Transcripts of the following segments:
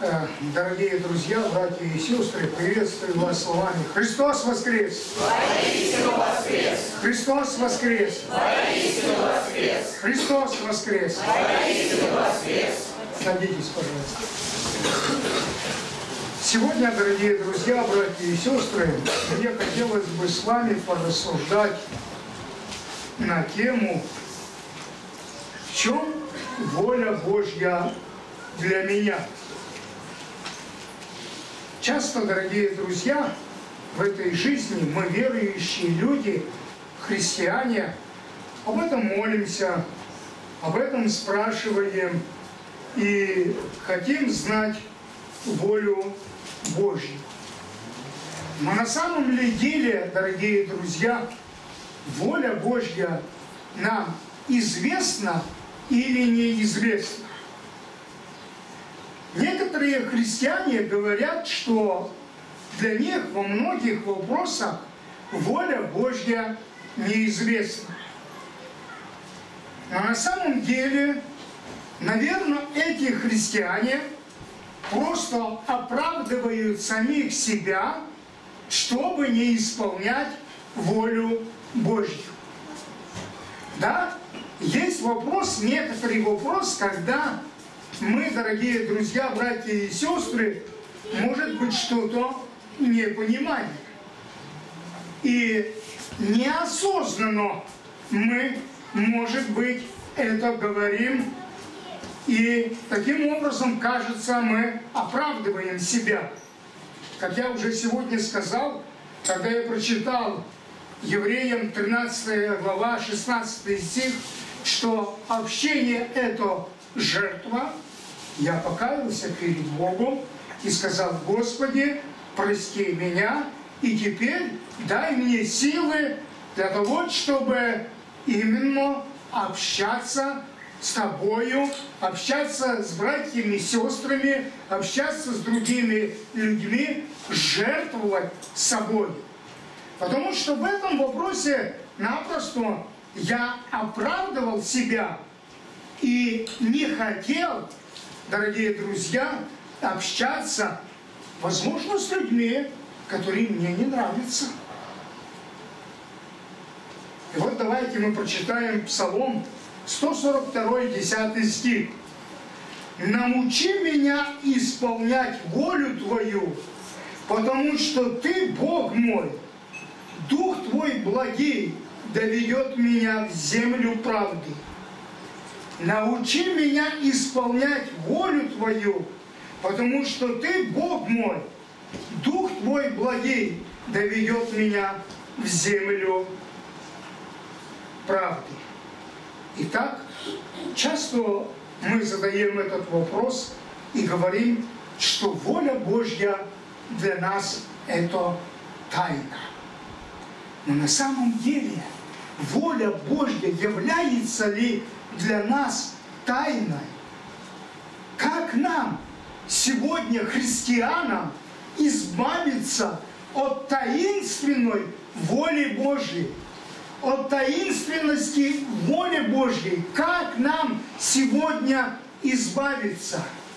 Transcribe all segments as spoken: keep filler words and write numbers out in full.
Дорогие друзья, братья и сестры, приветствую вас словами. Христос воскрес! Воистину воскрес! Христос воскрес! Воистину воскрес! Христос воскрес! Воистину воскрес! Садитесь, пожалуйста. Сегодня, дорогие друзья, братья и сестры, мне хотелось бы с вами порассуждать на тему, в чем воля Божья для меня. Часто, дорогие друзья, в этой жизни мы, верующие люди, христиане, об этом молимся, об этом спрашиваем и хотим знать волю Божью. Но на самом ли деле, дорогие друзья, воля Божья нам известна или неизвестна? Некоторые христиане говорят, что для них во многих вопросах воля Божья неизвестна. Но на самом деле, наверное, эти христиане просто оправдывают самих себя, чтобы не исполнять волю Божью. Да, есть вопрос, некоторый вопрос, когда мы, дорогие друзья, братья и сестры, может быть, что-то не понимаем. И неосознанно мы, может быть, это говорим, и таким образом, кажется, мы оправдываем себя. Как я уже сегодня сказал, когда я прочитал Евреям тринадцатая глава, шестнадцатый стих, что общение – это жертва, я покаялся перед Богом и сказал: Господи, прости меня, и теперь дай мне силы для того, чтобы именно общаться с Тобою, общаться с братьями и сестрами, общаться с другими людьми, жертвовать собой. Потому что в этом вопросе напросто я оправдывал себя и не хотел, дорогие друзья, общаться, возможно, с людьми, которые мне не нравятся. И вот давайте мы прочитаем Псалом сто сорок два, десятый стих. «Научи меня исполнять волю Твою, потому что Ты, Бог мой, Дух Твой благий доведет меня в землю правды. Научи меня исполнять волю Твою, потому что Ты, Бог мой, Дух Твой благий доведет меня в землю правды». Итак, часто мы задаем этот вопрос и говорим, что воля Божья для нас – это тайна. Но на самом деле воля Божья является ли для нас тайной? Как нам, сегодня христианам, избавиться от таинственной воли Божьей? От таинственности воли Божьей. Как нам сегодня избавиться?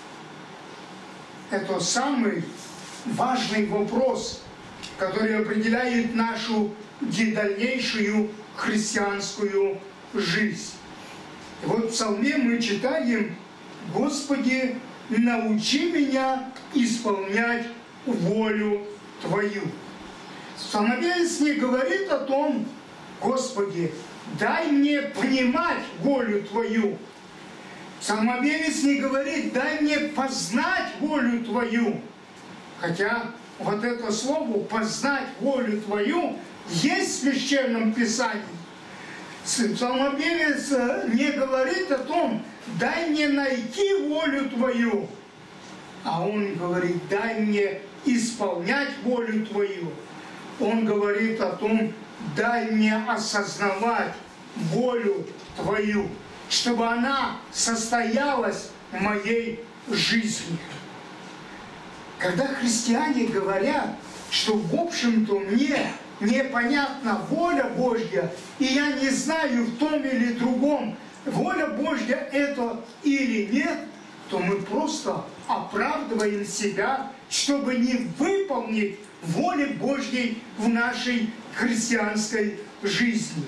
Это самый важный вопрос, который определяет нашу дальнейшую христианскую жизнь. И вот в Псалме мы читаем: «Господи, научи меня исполнять волю Твою». Псалмопевец не говорит о том: Господи, дай мне понимать волю Твою. Псалмопевец не говорит: дай мне познать волю Твою. Хотя вот это слово «познать волю Твою» есть в Священном Писании. Псалмопевец не говорит о том: дай мне найти волю Твою. А он говорит: дай мне исполнять волю Твою. Он говорит о том: дай мне осознавать волю Твою, чтобы она состоялась в моей жизни. Когда христиане говорят, что в общем-то мне непонятна воля Божья, и я не знаю в том или другом, воля Божья это или нет, то мы просто оправдываем себя, чтобы не выполнить воли Божьей в нашей христианской жизни.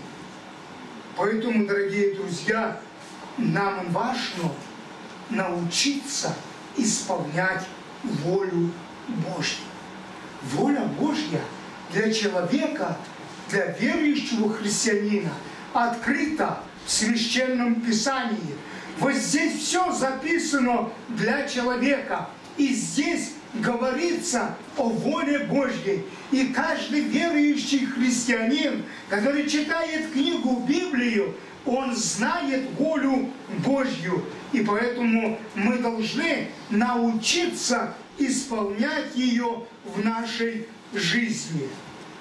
Поэтому, дорогие друзья, нам важно научиться исполнять волю Божью. Воля Божья для человека, для верующего христианина открыта в Священном Писании. Вот здесь все записано для человека. И здесь говорится о воле Божьей. И каждый верующий христианин, который читает книгу Библию, он знает волю Божью. И поэтому мы должны научиться исполнять ее в нашей жизни.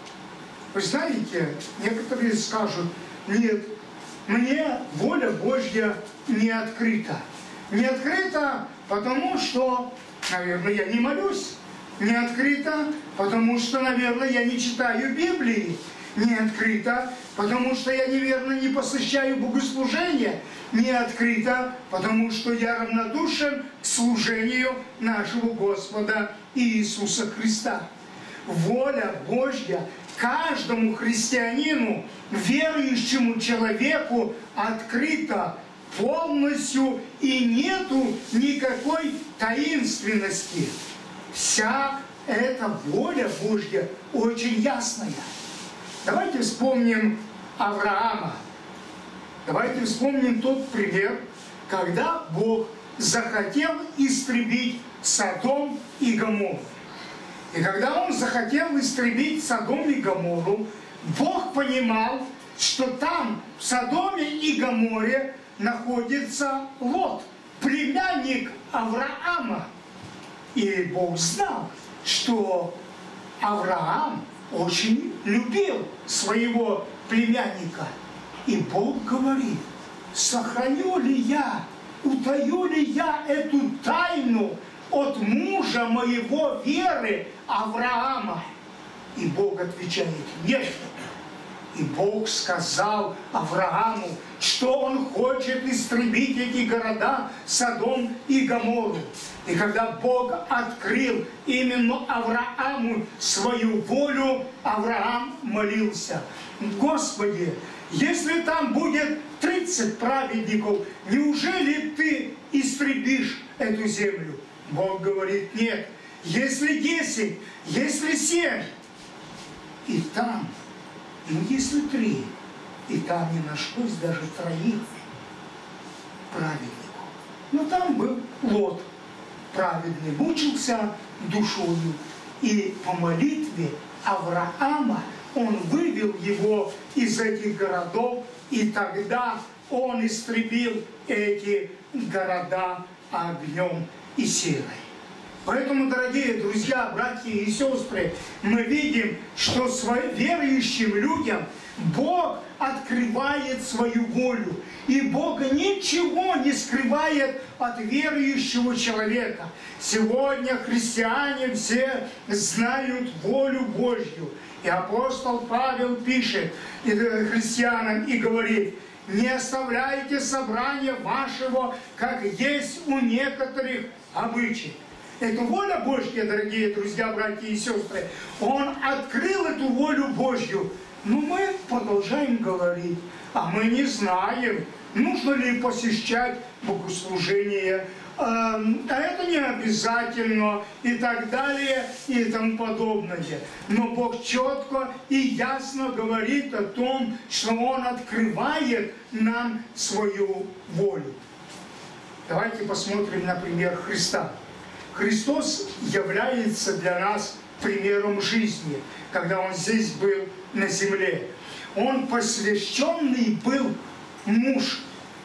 Вы знаете, некоторые скажут: нет, мне воля Божья не открыта. Не открыта, потому что, наверное, я не молюсь. Не открыта, потому что, наверное, я не читаю Библии. Не открыта, потому что я, неверно, не посещаю богослужения. Не открыта, потому что я равнодушен к служению нашего Господа Иисуса Христа. Воля Божья каждому христианину, верующему человеку открыта полностью, и нету никакой таинственности. Вся эта воля Божья очень ясная. Давайте вспомним Авраама. Давайте вспомним тот пример, когда Бог захотел истребить Содом и Гоморру. И когда Он захотел истребить Содом и Гоморру, Бог понимал, что там, в Содоме и Гоморре, находится Лот, племянник Авраама. И Бог знал, что Авраам очень любил своего племянника. И Бог говорит: сохраню ли я, утаю ли я эту тайну от мужа моего веры Авраама? И Бог отвечает: нет. И Бог сказал Аврааму, что Он хочет истребить эти города, Содом и Гоморру. И когда Бог открыл именно Аврааму свою волю, Авраам молился: Господи, если там будет тридцать праведников, неужели Ты истребишь эту землю? Бог говорит: нет. Если десять, если семь, и там, ну если три, и там не нашлось даже троих праведников. Но там был Лот, праведный, мучился душою, и по молитве Авраама Он вывел его из этих городов, и тогда Он истребил эти города огнем и серой. Поэтому, дорогие друзья, братья и сестры, мы видим, что своим верующим людям Бог открывает свою волю. И Бог ничего не скрывает от верующего человека. Сегодня христиане все знают волю Божью. И апостол Павел пишет христианам и говорит: не оставляйте собрания вашего, как есть у некоторых обычаев. Это воля Божья, дорогие друзья, братья и сестры. Он открыл эту волю Божью. Но мы продолжаем говорить: а мы не знаем, нужно ли посещать богослужение, а это не обязательно, и так далее, и тому подобное. Но Бог четко и ясно говорит о том, что Он открывает нам свою волю. Давайте посмотрим на пример Христа. Христос является для нас примером жизни, когда Он здесь был на земле. Он посвященный был муж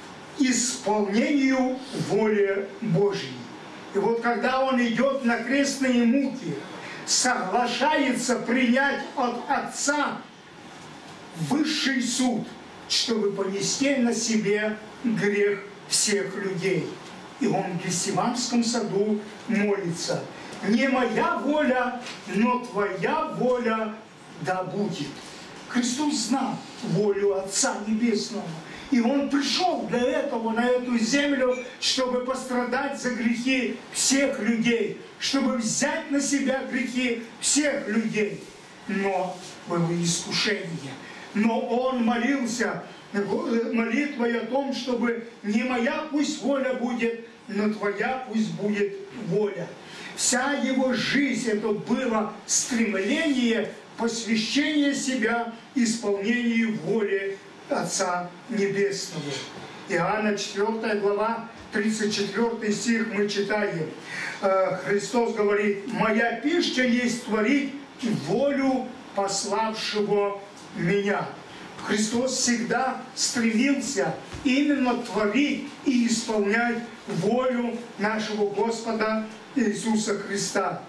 исполнению воли Божьей. И вот когда Он идет на крестные муки, соглашается принять от Отца высший суд, чтобы понести на себе грех всех людей. И Он в Гефсиманском саду молится: не моя воля, но Твоя воля да будет. Христос знал волю Отца Небесного. И Он пришел для этого на эту землю, чтобы пострадать за грехи всех людей, чтобы взять на себя грехи всех людей. Но было искушение. Но Он молился молитвой о том, чтобы не моя пусть воля будет, но Твоя пусть будет воля. Вся Его жизнь это было стремление посвящения себя исполнению воли Отца Небесного. Иоанна четвёртая глава, тридцать четвёртый стих мы читаем. Христос говорит: «Моя пища есть творить волю пославшего Меня». Христос всегда стремился именно творить и исполнять волю нашего Господа Иисуса Христа.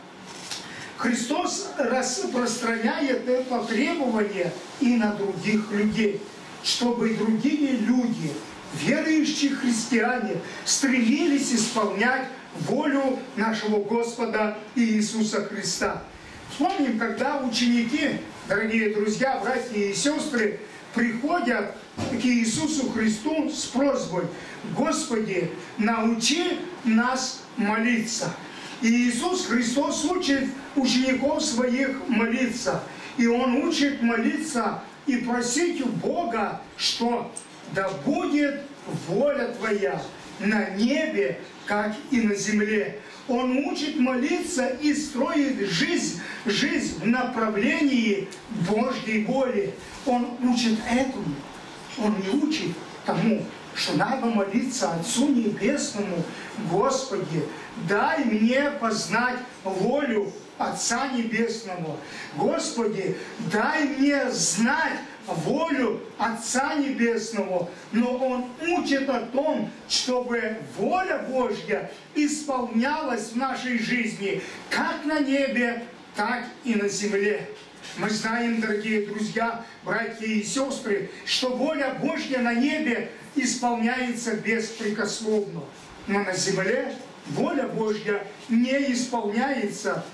Христос распространяет это требование и на других людей, чтобы и другие люди, верующие христиане, стремились исполнять волю нашего Господа Иисуса Христа. Вспомним, когда ученики, дорогие друзья, братья и сестры, приходят к Иисусу Христу с просьбой: «Господи, научи нас молиться». И Иисус Христос учит учеников своих молиться. И Он учит молиться и просить у Бога, что да будет воля Твоя на небе, как и на земле. Он учит молиться и строит жизнь, жизнь в направлении Божьей воли. Он учит этому. Он не учит тому, что надо молиться Отцу Небесному: «Господи, дай мне познать волю Отца Небесного. Господи, дай мне знать волю Отца Небесного». Но Он учит о том, чтобы воля Божья исполнялась в нашей жизни как на небе, так и на земле. Мы знаем, дорогие друзья, братья и сестры, что воля Божья на небе исполняется беспрекословно. Но на земле воля Божья не исполняется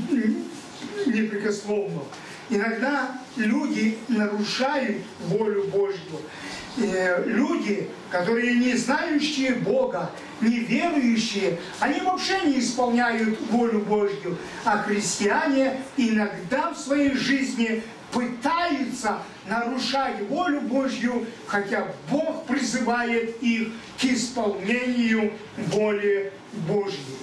непрекословно. Иногда люди нарушают волю Божью. Люди, которые не знающие Бога, не верующие, они вообще не исполняют волю Божью. А христиане иногда в своей жизни пытаются нарушать волю Божью, хотя Бог призывает их к исполнению воли Божьей.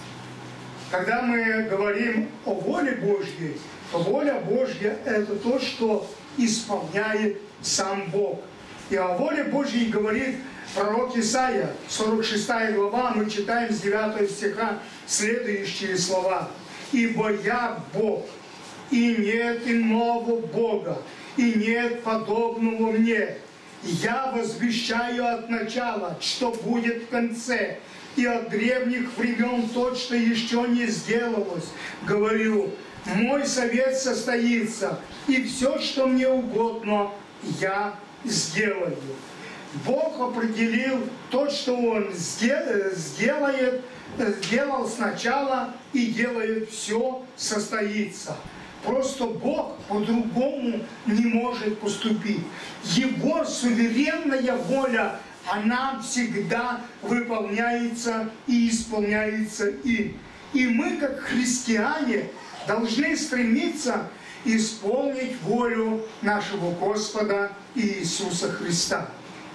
Когда мы говорим о воле Божьей, то воля Божья – это то, что исполняет сам Бог. И о воле Божьей говорит пророк Исаия, сорок шестая глава, мы читаем с девятого стиха следующие слова. «Ибо я Бог, и нет иного Бога, и нет подобного мне. Я возвещаю от начала, что будет в конце, и от древних времен то, что еще не сделалось. Говорю, мой совет состоится, и все, что мне угодно, я сделаю». Бог определил то, что Он сделает, сделал сначала, и делает все, состоится. Просто Бог по-другому не может поступить. Его суверенная воля, она всегда выполняется и исполняется им. И мы, как христиане, должны стремиться исполнить волю нашего Господа Иисуса Христа.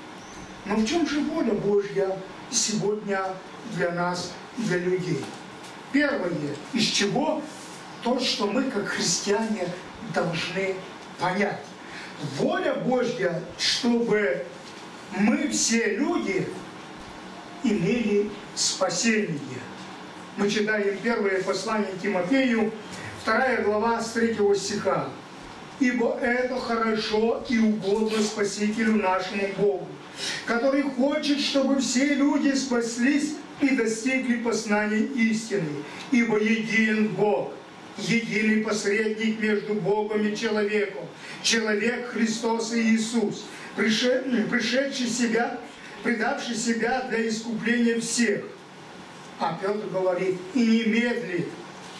Но в чем же воля Божья сегодня для нас, для людей? Первое, из чего то, что мы, как христиане, должны понять. Воля Божья, чтобы мы все люди имели спасение. Мы читаем первое послание Тимофею, вторая глава, с третьего стиха. «Ибо это хорошо и угодно Спасителю нашему Богу, который хочет, чтобы все люди спаслись и достигли познания истины. Ибо един Бог, единый посредник между Богом и человеком, человек Христос Иисус, пришедший себя, предавший себя для искупления всех». А Петр говорит: «И не медлит,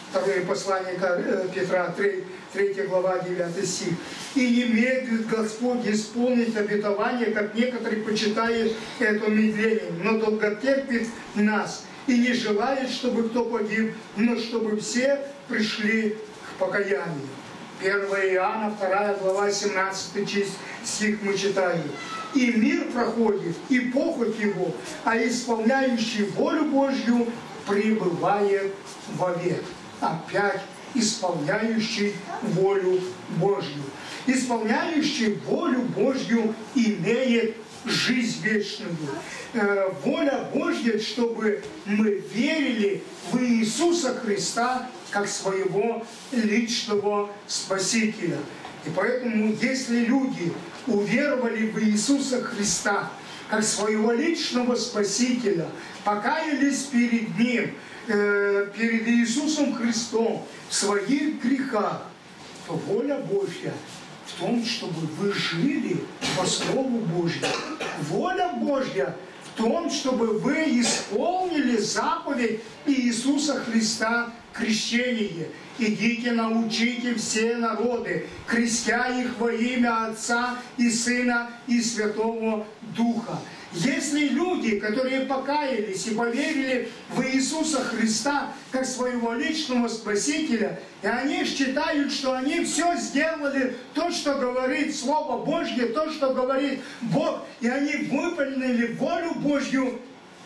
Второе послание Петра, третья глава, девятый стих. «И не медлит Господь исполнить обетование, как некоторые почитают это медлением, но долготерпит нас, и не желает, чтобы кто погиб, но чтобы все пришли к покаянию». первое Иоанна, вторая глава, семнадцатый стих мы читаем. «И мир проходит, и похоть его, а исполняющий волю Божью пребывает вовек». Опять исполняющий волю Божью. Исполняющий волю Божью имеет жизнь вечную. Э, воля Божья, чтобы мы верили в Иисуса Христа как своего личного Спасителя. И поэтому, если люди уверовали в Иисуса Христа как своего личного Спасителя, покаялись перед Ним, э, перед Иисусом Христом в своих грехах, то воля Божья в том, чтобы вы жили по Слову Божьему. Воля Божья в том, чтобы вы исполнили заповедь Иисуса Христа, крещение. «Идите, научите все народы, крестя их во имя Отца и Сына и Святого Духа». Если люди, которые покаялись и поверили в Иисуса Христа как своего личного Спасителя, и они считают, что они все сделали, то, что говорит Слово Божье, то, что говорит Бог, и они выполнили волю Божью,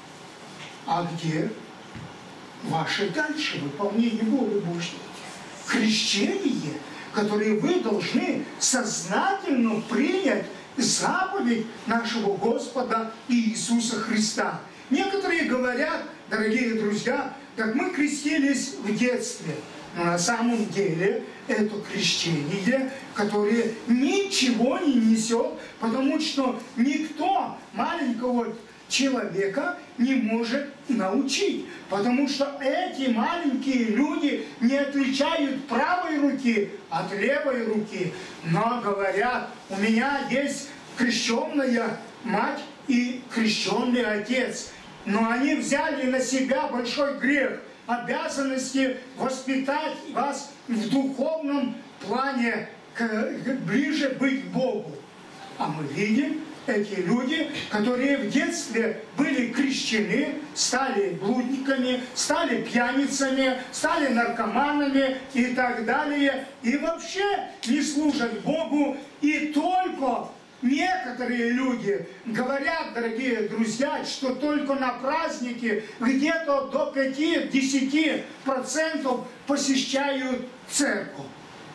а где ваше дальше выполнение воли Божьей? Крещение, которое вы должны сознательно принять заповедь нашего Господа Иисуса Христа. Некоторые говорят, дорогие друзья, как мы крестились в детстве. Но на самом деле это крещение, которое ничего не несет, потому что никто маленького человека не может научить. Потому что эти маленькие люди не отличают правой руки от левой руки. Но говорят, у меня есть крещенная мать и крещенный отец. Но они взяли на себя большой грех, обязанности воспитать вас в духовном плане, ближе быть к Богу. А мы видим, эти люди, которые в детстве были крещены, стали блудниками, стали пьяницами, стали наркоманами и так далее, и вообще не служат Богу. И только некоторые люди говорят, дорогие друзья, что только на праздники где-то до пяти-десяти процентов посещают церковь.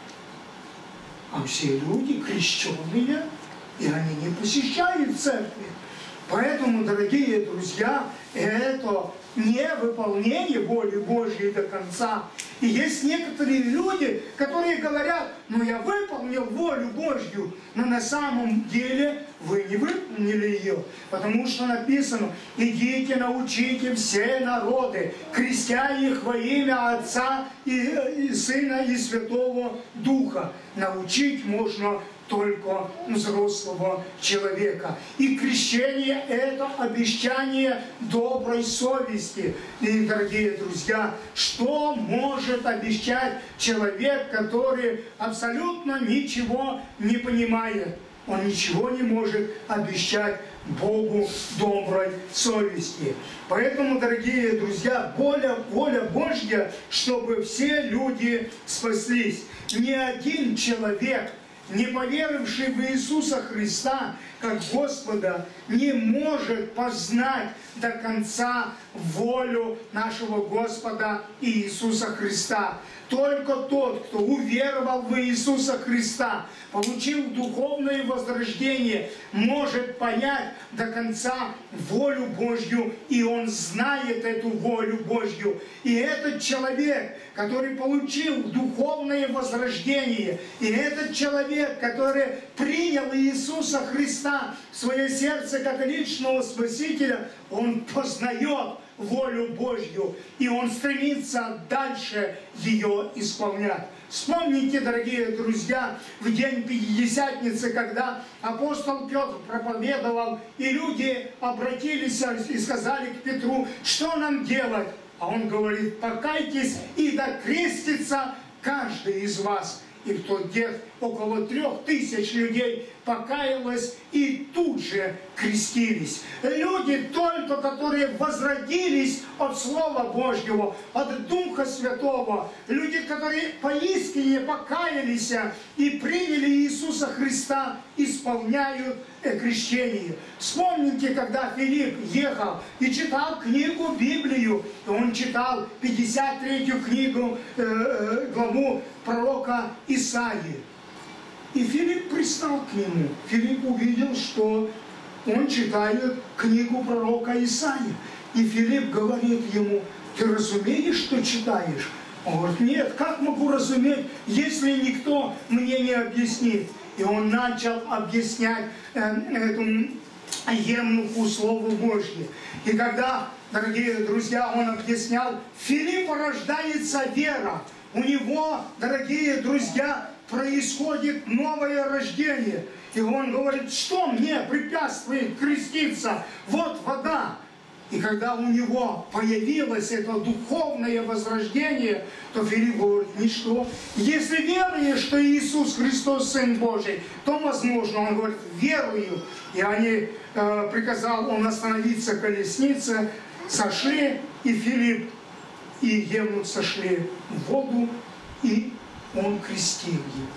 А все люди крещенные, и они не посещают церкви. Поэтому, дорогие друзья, это не выполнение воли Божьей до конца. И есть некоторые люди, которые говорят, ну я выполнил волю Божью, но на самом деле вы не выполнили ее. Потому что написано, идите, научите все народы, крестя их во имя Отца и, и Сына и Святого Духа. Научить можно только взрослого человека. И крещение – это обещание доброй совести. И, дорогие друзья, что может обещать человек, который абсолютно ничего не понимает? Он ничего не может обещать Богу доброй совести. Поэтому, дорогие друзья, воля, воля Божья, чтобы все люди спаслись. Ни один человек, не поверивший в Иисуса Христа как Господа, не может познать до конца волю нашего Господа Иисуса Христа. Только тот, кто уверовал в Иисуса Христа, получил духовное возрождение, может понять до конца волю Божью, и он знает эту волю Божью. И этот человек, который получил духовное возрождение, и этот человек, который принял Иисуса Христа в свое сердце как личного Спасителя, он познает волю Божью, и он стремится дальше ее исполнять. Вспомните, дорогие друзья, в день Пятидесятницы, когда апостол Петр проповедовал, и люди обратились и сказали к Петру, что нам делать? А он говорит: покайтесь, и да крестится каждый из вас. И в тот день около трех тысяч людей покаялось и тут же крестились. Люди только, которые возродились от Слова Божьего, от Духа Святого, люди, которые поистине покаялись и приняли Иисуса Христа, исполняют крещение. Вспомните, когда Филипп ехал и читал книгу Библию, и он читал пятьдесят третью книгу, э, главу пророка Исаии. И Филипп пристал к нему. Филипп увидел, что он читает книгу пророка Исаии. И Филипп говорит ему: ты разумеешь, что читаешь? Он говорит: нет, как могу разуметь, если никто мне не объяснит? И он начал объяснять э, этому евнуху Слову Божье. И когда, дорогие друзья, он объяснял, Филиппа рождается вера. У него, дорогие друзья, происходит новое рождение. И он говорит: что мне препятствует креститься? Вот вода. И когда у него появилось это духовное возрождение, то Филипп говорит: ничто. Если веруешь, что Иисус Христос Сын Божий, то возможно. Он говорит: верую. И они, э, приказал он остановиться колеснице, сошли, и Филипп и евнух сошли в воду, и он крестил его.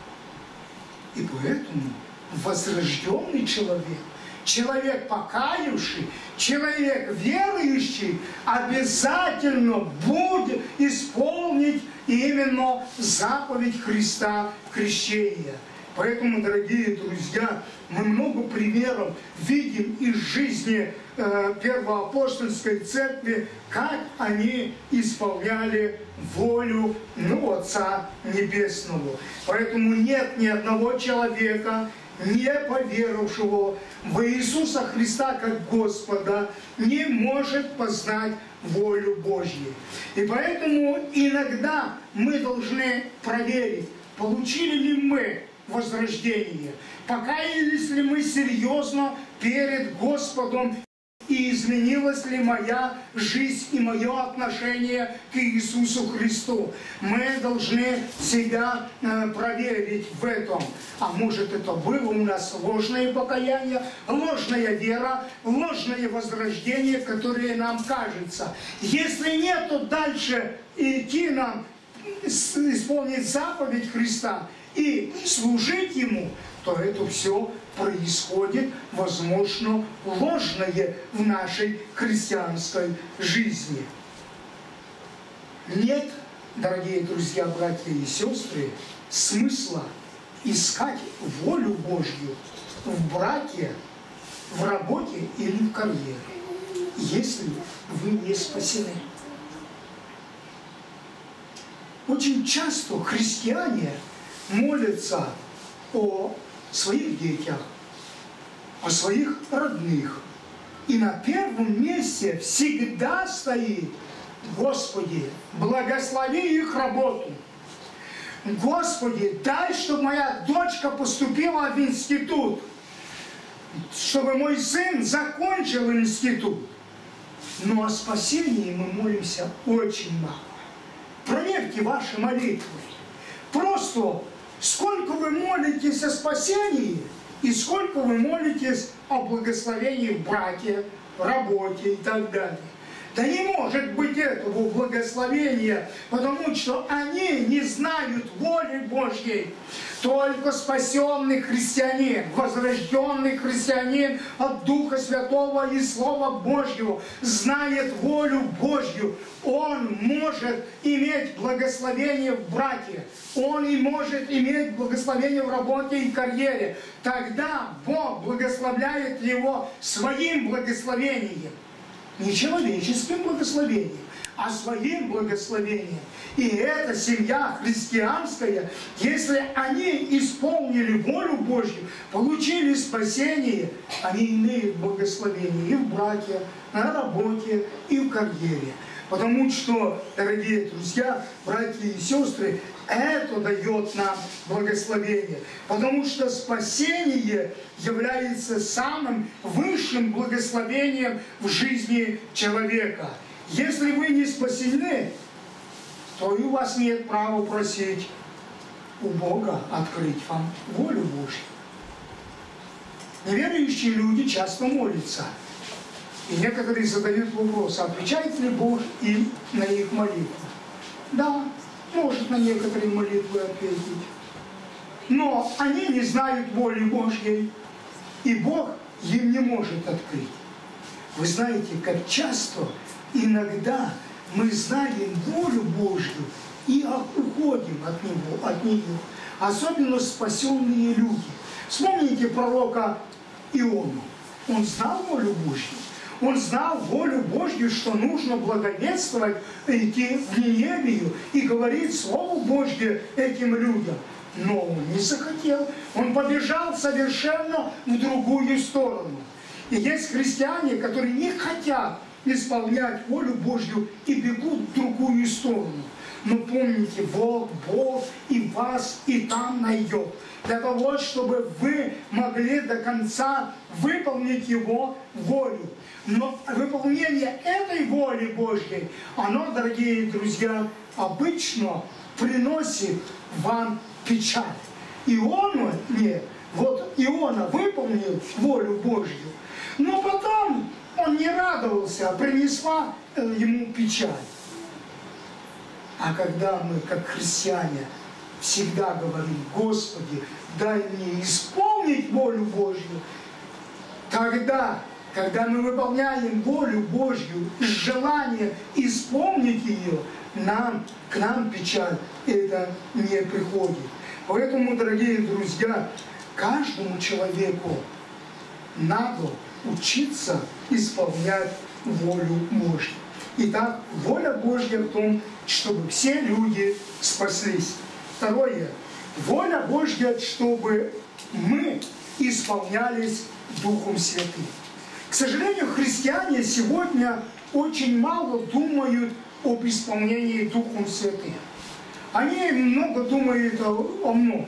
И поэтому возрожденный человек, человек покаявший, человек верующий обязательно будет исполнить именно заповедь Христа крещения. Поэтому, дорогие друзья, мы много примеров видим из жизни э, Первоапостольской церкви, как они исполняли волю ну, Отца Небесного. Поэтому нет ни одного человека, не поверившего в Иисуса Христа как Господа, не может познать волю Божью. И поэтому иногда мы должны проверить, получили ли мы возрождение, покаялись ли мы серьезно перед Господом, и изменилась ли моя жизнь и мое отношение к Иисусу Христу. Мы должны себя э, проверить в этом. А может, это было у нас ложное покаяние, ложная вера, ложное возрождение, которое нам кажется. Если нет, то дальше идти нам, исполнить заповедь Христа и служить Ему, то это все происходит, возможно, ложное в нашей христианской жизни. Нет, дорогие друзья, братья и сестры, смысла искать волю Божью в браке, в работе или в карьере, если вы не спасены. Очень часто христиане молятся о своих детях, о своих родных. И на первом месте всегда стоит: Господи, благослови их работу. Господи, дай, чтобы моя дочка поступила в институт, чтобы мой сын закончил институт. Но о спасении мы молимся очень мало. Проверьте ваши молитвы. Просто сколько вы молитесь о спасении и сколько вы молитесь о благословении в браке, в работе и так далее. Да не может быть этого благословения, потому что они не знают воли Божьей. Только спасенный христианин, возрожденный христианин от Духа Святого и Слова Божьего знает волю Божью. Он может иметь благословение в браке, он и может иметь благословение в работе и карьере. Тогда Бог благословляет его своим благословением. Не человеческим благословением, а своим благословением. И эта семья христианская, если они исполнили волю Божью, получили спасение, они имеют благословение и в браке, на работе, и в карьере. Потому что, дорогие друзья, братья и сестры, это дает нам благословение. Потому что спасение является самым высшим благословением в жизни человека. Если вы не спасены, то и у вас нет права просить у Бога открыть вам волю Божью. Неверующие люди часто молятся. И некоторые задают вопрос, отвечает ли Бог им на их молитву? Да, может на некоторые молитвы ответить. Но они не знают воли Божьей, и Бог им не может открыть. Вы знаете, как часто, иногда мы знаем волю Божью и уходим от Него, от нее. Особенно спасенные люди. Вспомните пророка Иону. Он знал волю Божью. Он знал волю Божью, что нужно благовествовать, идти в Ниневию и говорить Слово Божье этим людям. Но он не захотел. Он побежал совершенно в другую сторону. И есть христиане, которые не хотят исполнять волю Божью и бегут в другую сторону. Но помните, Бог, Бог и вас и там найдет. Для того, чтобы вы могли до конца выполнить Его волю. Но выполнение этой воли Божьей, оно, дорогие друзья, обычно приносит вам печаль. Иона, нет, вот Иона выполнил волю Божью, но потом он не радовался, а принесла ему печаль. А когда мы, как христиане, всегда говорим: Господи, дай мне исполнить волю Божью, тогда, когда мы выполняем волю Божью с желанием исполнить ее, нам, к нам печаль это не приходит. Поэтому, дорогие друзья, каждому человеку надо учиться исполнять волю Божью. Итак, воля Божья в том, чтобы все люди спаслись. Второе. Воля Божья, чтобы мы исполнялись Духом Святым. К сожалению, христиане сегодня очень мало думают об исполнении Духом Святым. Они много думают о, о многом.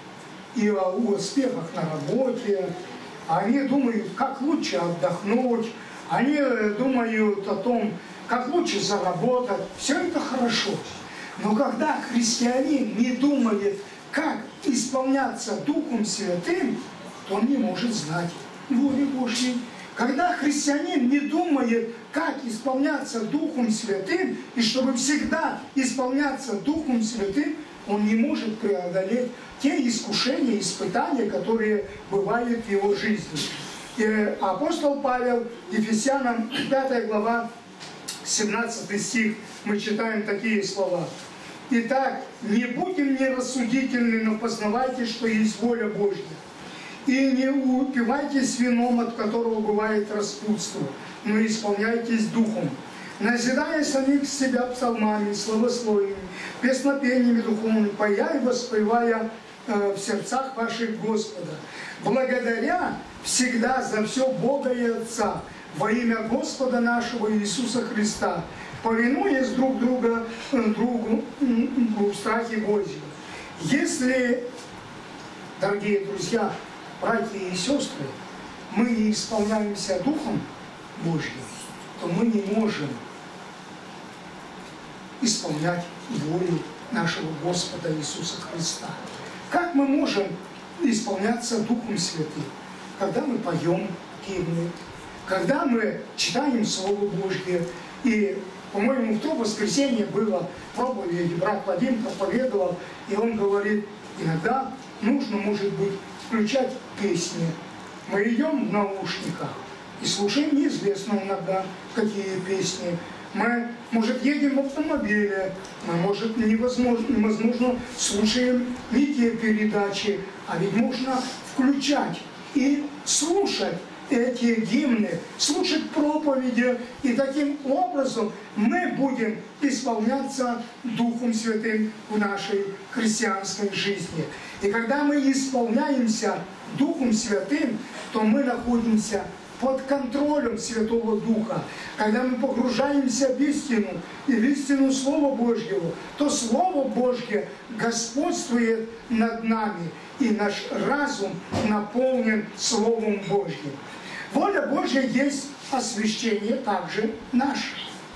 И о, о успехах на работе. Они думают, как лучше отдохнуть. Они думают о том, как лучше заработать. Все это хорошо. Но когда христианин не думает, как исполняться Духом Святым, то он не может знать воли Божьей. Когда христианин не думает, как исполняться Духом Святым, и чтобы всегда исполняться Духом Святым, он не может преодолеть те искушения, испытания, которые бывают в его жизни. И апостол Павел, Ефесянам пятая глава, семнадцатый стих, мы читаем такие слова. «Итак, не будем нерассудительны, но познавайте, что есть воля Божья. И не упивайтесь вином, от которого бывает распутство, но исполняйтесь духом, назидая самих себя псалмами, славословиями, песнопениями духовными, поя и воспевая э, в сердцах ваших Господа, благодаря всегда за все Бога и Отца, во имя Господа нашего Иисуса Христа, повинуясь друг друга, другу в страхе Божьем». Если, дорогие друзья, братья и сестры, мы не исполняемся Духом Божьим, то мы не можем исполнять волю нашего Господа Иисуса Христа. Как мы можем исполняться Духом Святым? Когда мы поем гимны, когда мы читаем Слово Божье. И, по-моему, в то воскресенье было проповедь, брат Вадим проповедовал, и он говорит, иногда нужно, может быть, включать песни. Мы идем в наушниках и слушаем неизвестно иногда, какие песни. Мы, может, едем в автомобиле, мы, может, невозможно, невозможно слушаем не те передачи, а ведь можно включать и слушать эти гимны, слушать проповеди, и таким образом мы будем исполняться Духом Святым в нашей христианской жизни. И когда мы исполняемся Духом Святым, то мы находимся под контролем Святого Духа. Когда мы погружаемся в истину и в истину Слова Божьего, то Слово Божье господствует над нами, и наш разум наполнен Словом Божьим. Воля Божья есть освящение также наше.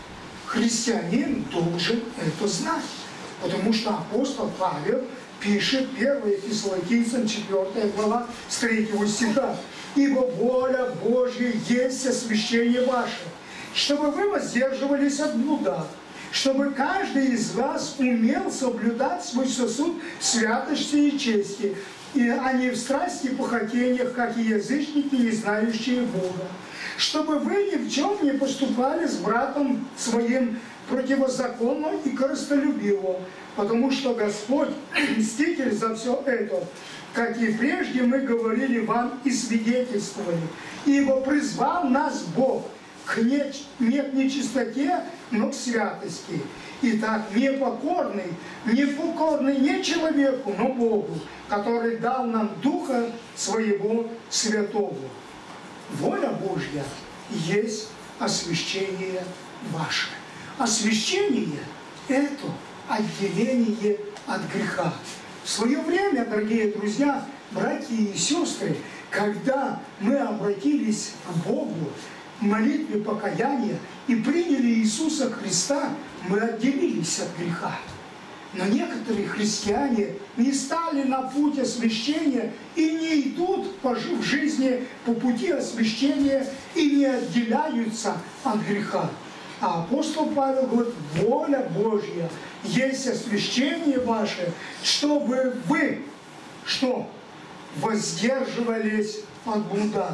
христианин должен это знать. Потому что апостол Павел пишет первое Фессалоникийцам четвёртая глава с третьего стиха. «Ибо воля Божья есть освящение ваше, чтобы вы воздерживались от блуда, чтобы каждый из вас умел соблюдать свой сосуд святости и чести, и, а не в страсти и похотениях, как и язычники, не знающие Бога. Чтобы вы ни в чем не поступали с братом своим противозаконно и корыстолюбиво, потому что Господь мститель за все это, как и прежде мы говорили вам и свидетельствовали, ибо призвал нас Бог к не, не к нечистоте, но к святости. Итак, непокорный, непокорный не человеку, но Богу, который дал нам Духа Своего Святого. Воля Божья есть освящение ваше. Освящение – это отделение от греха. В свое время, дорогие друзья, братья и сестры, когда мы обратились к Богу в молитве покаяния и приняли Иисуса Христа, мы отделились от греха. Но некоторые христиане не стали на путь освящения и не идут в жизни по пути освящения и не отделяются от греха. А апостол Павел говорит: воля Божья есть освящение ваше, чтобы вы, что? Воздерживались от блуда.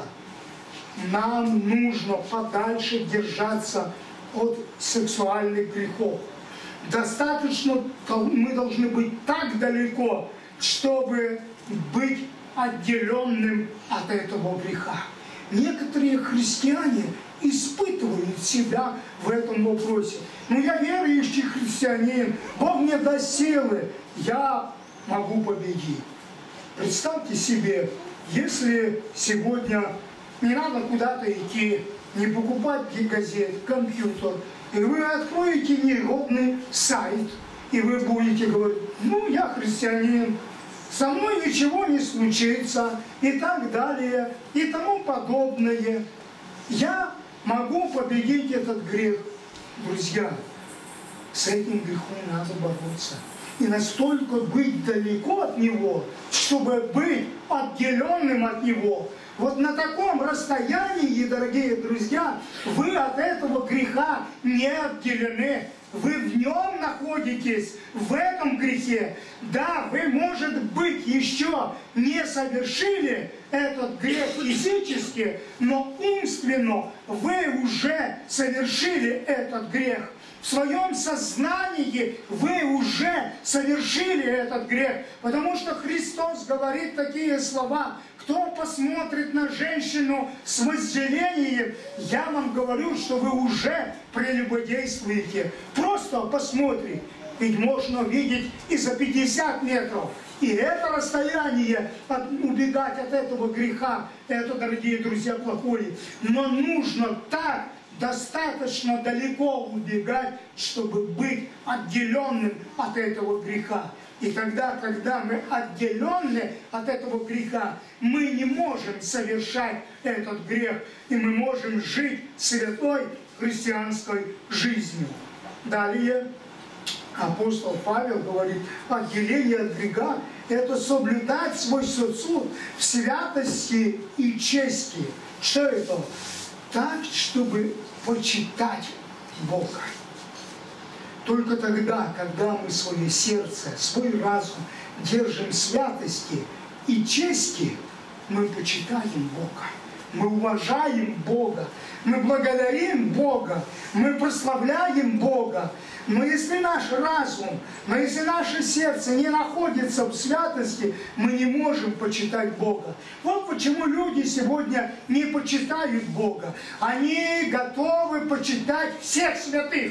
Нам нужно подальше держаться от сексуальных грехов. Достаточно, мы должны быть так далеко, чтобы быть отделенным от этого греха. Некоторые христиане испытывают себя в этом вопросе. Ну, я верующий христианин, Бог мне даст силы, я могу победить. Представьте себе, если сегодня не надо куда-то идти, не покупать газет, компьютер, и вы откроете негодный сайт, и вы будете говорить: ну, я христианин, со мной ничего не случится, и так далее, и тому подобное. Я могу победить этот грех. Друзья, с этим грехом надо бороться. И настолько быть далеко от него, чтобы быть отделенным от него. Вот на таком расстоянии, дорогие друзья, вы от этого греха не отделены. Вы в нем находитесь, в этом грехе. Да, вы, может быть, еще не совершили этот грех физически, но умственно вы уже совершили этот грех. В своем сознании вы уже совершили этот грех. Потому что Христос говорит такие слова: кто посмотрит на женщину с вожделением, я вам говорю, что вы уже прелюбодействуете. Просто посмотри. Ведь можно видеть и за пятьдесят метров. И это расстояние от, убегать от этого греха, это, дорогие друзья, плохое. Но нужно так достаточно далеко убегать, чтобы быть отделенным от этого греха. И тогда, когда мы отделены от этого греха, мы не можем совершать этот грех, и мы можем жить святой христианской жизнью. Далее апостол Павел говорит: отделение от греха – это соблюдать свой сосуд в святости и чести. Что это? Так, чтобы почитать Бога. Только тогда, когда мы свое сердце, свой разум держим в святости и чести, мы почитаем Бога, мы уважаем Бога, мы благодарим Бога, мы прославляем Бога. Но если наш разум, но если наше сердце не находится в святости, мы не можем почитать Бога. Вот почему люди сегодня не почитают Бога. Они готовы почитать всех святых.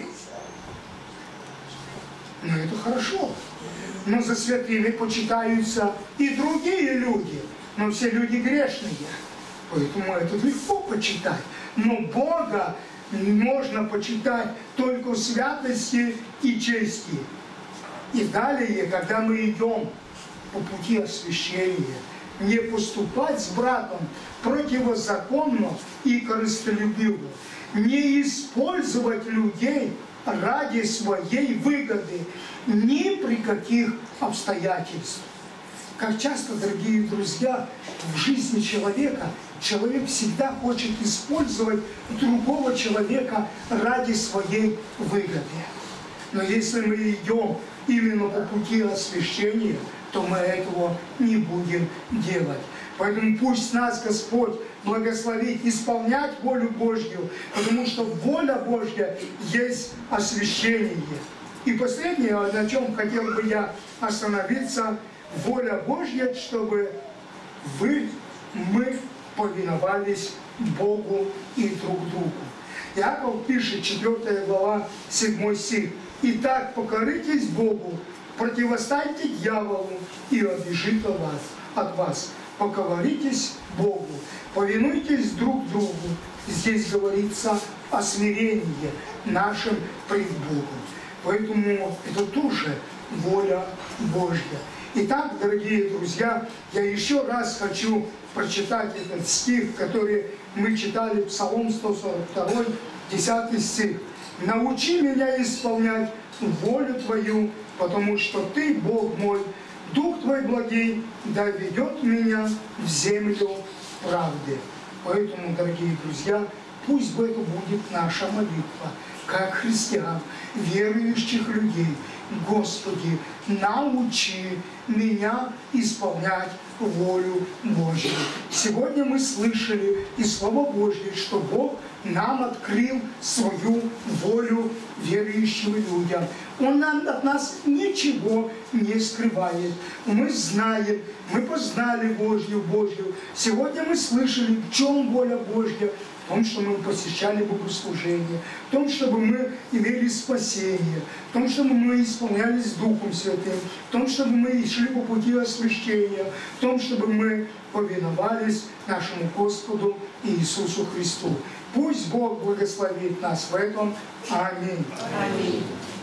Но это хорошо. Но за святыми почитаются и другие люди. Но все люди грешные. Поэтому это легко почитать. Но Бога можно почитать только в святости и чести. И далее, когда мы идем по пути освящения, не поступать с братом противозаконно и корыстолюбиво, не использовать людей ради своей выгоды, ни при каких обстоятельствах. Как часто, дорогие друзья, в жизни человека человек всегда хочет использовать другого человека ради своей выгоды. Но если мы идем именно по пути освящения, то мы этого не будем делать. Поэтому пусть нас Господь благословит исполнять волю Божью, потому что воля Божья есть освящение. И последнее, на чем хотел бы я остановиться, воля Божья, чтобы вы, мы повиновались Богу и друг другу. Иаков пишет, четвёртая глава, седьмой стих. «Итак, покоритесь Богу, противостаньте дьяволу, и убежит от вас, от вас. Покоритесь Богу, повинуйтесь друг другу». Здесь говорится о смирении нашим пред Богом. Поэтому это тоже воля Божья. Итак, дорогие друзья, я еще раз хочу прочитать этот стих, который мы читали, Псалом сто сорок два, десятый стих. «Научи меня исполнять волю Твою, потому что Ты, Бог мой, Дух Твой благий, да ведет меня в землю правды». Поэтому, дорогие друзья, пусть это будет наша молитва, как христиан, верующих людей. Господи, научи меня исполнять волю Божью. Сегодня мы слышали из Слова Божьего, что Бог нам открыл свою волю верующим людям. Он нам, от нас ничего не скрывает. Мы знаем, мы познали Божью Божью. Сегодня мы слышали, в чем воля Божья. В том, что мы посещали богослужение, в том, чтобы мы имели спасение, в том, чтобы мы исполнялись Духом Святым, в том, чтобы мы шли по пути освящения, в том, чтобы мы повиновались нашему Господу Иисусу Христу. Пусть Бог благословит нас в этом. Аминь. Аминь.